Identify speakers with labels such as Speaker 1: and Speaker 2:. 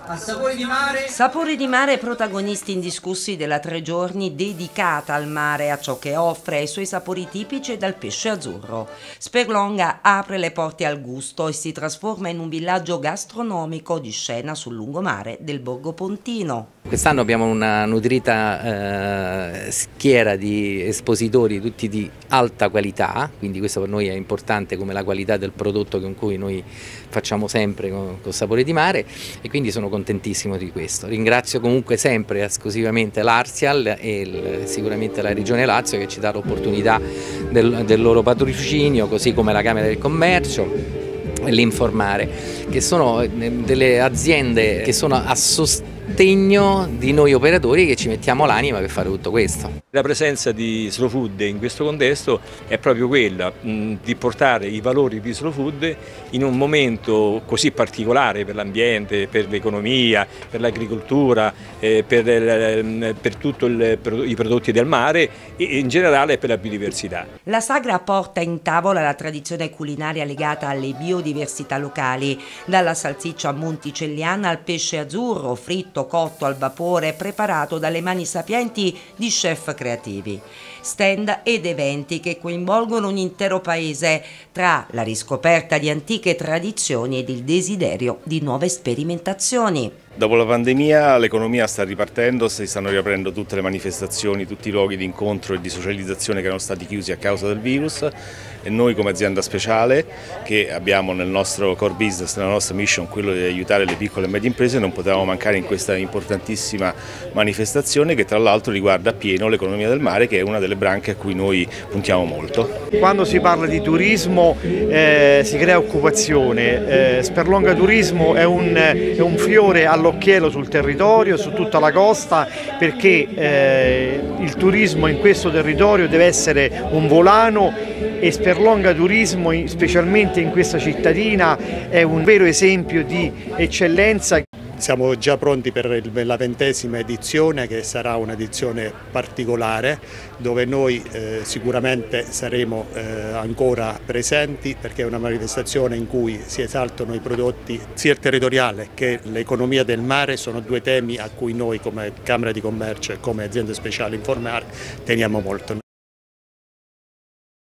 Speaker 1: A Sapori di Mare.
Speaker 2: Sapori di Mare, protagonisti indiscussi della 3 giorni dedicata al mare, a ciò che offre, ai suoi sapori tipici e dal pesce azzurro. Sperlonga apre le porte al gusto e si trasforma in un villaggio gastronomico di scena sul lungomare del Borgo Pontino.
Speaker 3: Quest'anno abbiamo una nutrita schiera di espositori, tutti di alta qualità, quindi questo per noi è importante, come la qualità del prodotto con cui noi facciamo sempre con Sapori di Mare, e quindi sono contentissimo di questo. Ringrazio comunque sempre esclusivamente l'Arsial e sicuramente la Regione Lazio, che ci dà l'opportunità del loro patrocinio, così come la Camera del Commercio e l'Informare, che sono delle aziende che sono a sostegno di noi operatori che ci mettiamo l'anima per fare tutto questo.
Speaker 4: La presenza di Slow Food in questo contesto è proprio quella di portare i valori di Slow Food in un momento così particolare per l'ambiente, per l'economia, per l'agricoltura, per tutti i prodotti del mare e in generale per la biodiversità.
Speaker 2: La sagra porta in tavola la tradizione culinaria legata alle biodiversità locali, dalla salsiccia monticelliana al pesce azzurro, fritto, cotto al vapore, preparato dalle mani sapienti di chef creativi. Stand ed eventi che coinvolgono un intero paese, tra la riscoperta di antiche tradizioni ed il desiderio di nuove sperimentazioni.
Speaker 5: Dopo la pandemia l'economia sta ripartendo, si stanno riaprendo tutte le manifestazioni, tutti i luoghi di incontro e di socializzazione che erano stati chiusi a causa del virus, e noi come azienda speciale, che abbiamo nel nostro core business, nella nostra mission, quello di aiutare le piccole e medie imprese, non potevamo mancare in questa importantissima manifestazione che tra l'altro riguarda appieno l'economia del mare, che è una delle branche a cui noi puntiamo molto.
Speaker 6: Quando si parla di turismo si crea occupazione. Sperlonga Turismo è un fiore all'occhiello sul territorio, su tutta la costa, perché il turismo in questo territorio deve essere un volano, e Sperlonga Turismo, specialmente in questa cittadina, è un vero esempio di eccellenza.
Speaker 7: Siamo già pronti per la 20ª edizione, che sarà un'edizione particolare, dove noi sicuramente saremo ancora presenti, perché è una manifestazione in cui si esaltano i prodotti, sia il territoriale che l'economia del mare. Sono due temi a cui noi come Camera di Commercio e come aziende speciali Informare teniamo molto.